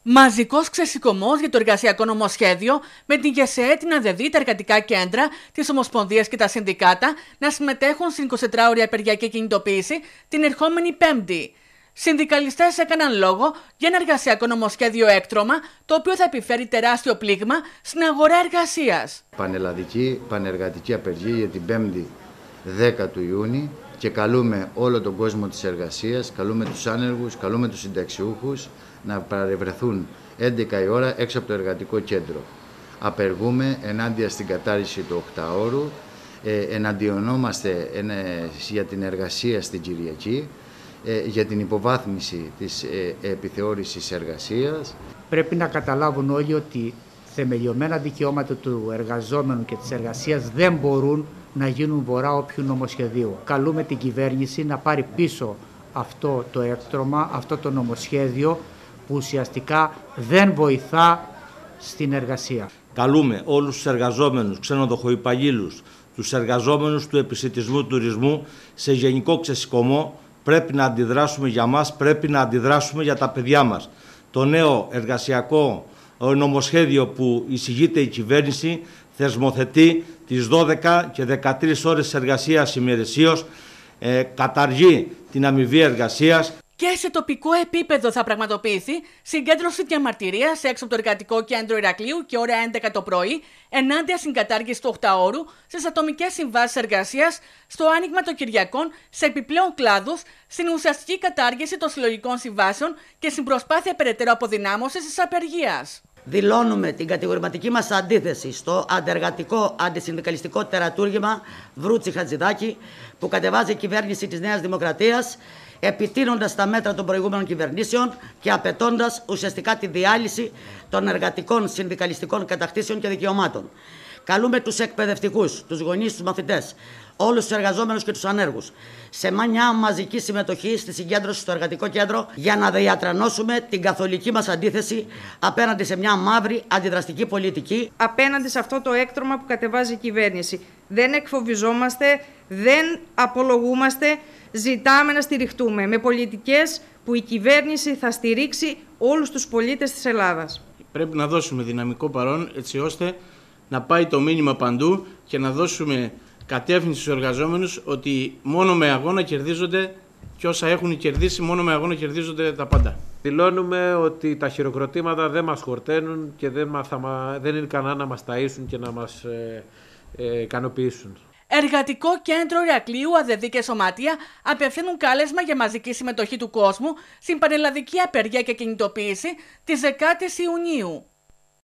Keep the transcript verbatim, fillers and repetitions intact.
Μαζικός ξεσηκωμός για το εργασιακό νομοσχέδιο με την ΓΕΣΕΕ, την ΑΔΕΔ, τα εργατικά κέντρα, τις ομοσπονδίες και τα συνδικάτα να συμμετέχουν στην εικοσιτετράωρη απεργιακή κινητοποίηση την ερχόμενη Πέμπτη. Συνδικαλιστές έκαναν λόγο για ένα εργασιακό νομοσχέδιο έκτρωμα, το οποίο θα επιφέρει τεράστιο πλήγμα στην αγορά εργασίας. Πανελλαδική πανεργατική απεργία για την Πέμπτη δέκα του Ιούνιου και καλούμε όλο τον κόσμο της εργασίας, καλούμε τους άνεργους, καλούμε τους συνταξιούχους να παρευρεθούν έντεκα η ώρα έξω από το εργατικό κέντρο. Απεργούμε ενάντια στην κατάρριση του οκτάωρου, ε, εναντιονόμαστε ε, για την εργασία στην Κυριακή, ε, για την υποβάθμιση της ε, επιθεώρησης εργασίας. Πρέπει να καταλάβουν όλοι ότι θεμελιωμένα δικαιώματα του εργαζόμενου και της εργασίας δεν μπορούν να γίνουν βορρά όποιου νομοσχεδίου. Καλούμε την κυβέρνηση να πάρει πίσω αυτό το έκτρωμα, αυτό το νομοσχέδιο που ουσιαστικά δεν βοηθά στην εργασία. Καλούμε όλους τους εργαζόμενους, ξενοδοχοϊπαλλήλους, τους εργαζόμενους του επισιτισμού τουρισμού σε γενικό ξεσηκωμό. Πρέπει να αντιδράσουμε για μας, πρέπει να αντιδράσουμε για τα παιδιά μας. Το νέο εργασιακό νομοσχέδιο που εισηγείται η κυβέρνηση θεσμοθετεί τις δώδεκα και δεκατρείς ώρες εργασίας ημερησίως, ε, καταργεί την αμοιβή εργασίας. Και σε τοπικό επίπεδο θα πραγματοποιηθεί συγκέντρωση διαμαρτυρίας έξω από το εργατικό κέντρο Ηρακλείου και ώρα έντεκα το πρωί ενάντια στην κατάργηση του οκτάωρου στις ατομικές συμβάσεις εργασίας, στο άνοιγμα των Κυριακών σε επιπλέον κλάδους, στην ουσιαστική κατάργηση των συλλογικών συμβάσεων και στην προσπάθεια περαιτέρω αποδυνάμωσης της απεργίας. Δηλώνουμε την κατηγορηματική μας αντίθεση στο αντεργατικό αντισυνδικαλιστικό τερατούργημα Βρούτσι Χατζηδάκη που κατεβάζει η κυβέρνηση της Νέας Δημοκρατίας, επιτείνοντας τα μέτρα των προηγούμενων κυβερνήσεων και απαιτώντας ουσιαστικά τη διάλυση των εργατικών συνδικαλιστικών κατακτήσεων και δικαιωμάτων. Καλούμε τους εκπαιδευτικούς, τους γονείς, τους μαθητές, όλους τους εργαζόμενους και τους ανέργους σε μια μαζική συμμετοχή στη συγκέντρωση στο εργατικό κέντρο για να διατρανώσουμε την καθολική μας αντίθεση απέναντι σε μια μαύρη αντιδραστική πολιτική. Απέναντι σε αυτό το έκτρωμα που κατεβάζει η κυβέρνηση. Δεν εκφοβιζόμαστε, δεν απολογούμαστε, ζητάμε να στηριχτούμε με πολιτικές που η κυβέρνηση θα στηρίξει όλους τους πολίτες της Ελλάδας. Πρέπει να δώσουμε δυναμικό παρόν έτσι ώστε να πάει το μήνυμα παντού και να δώσουμε κατεύθυνση στους εργαζόμενους ότι μόνο με αγώνα κερδίζονται και όσα έχουν κερδίσει μόνο με αγώνα κερδίζονται τα πάντα. Δηλώνουμε ότι τα χειροκροτήματα δεν μας χορταίνουν και δεν, μας, θα, δεν είναι ικανά να μας ταΐσουν και να μας ε, ε, ικανοποιήσουν. Εργατικό κέντρο Ηρακλείου, ΑΔΕΔ και Σωματεία απευθύνουν κάλεσμα για μαζική συμμετοχή του κόσμου στην πανελλαδική απεργία και κινητοποίηση της δεκάτης Ιουνίου.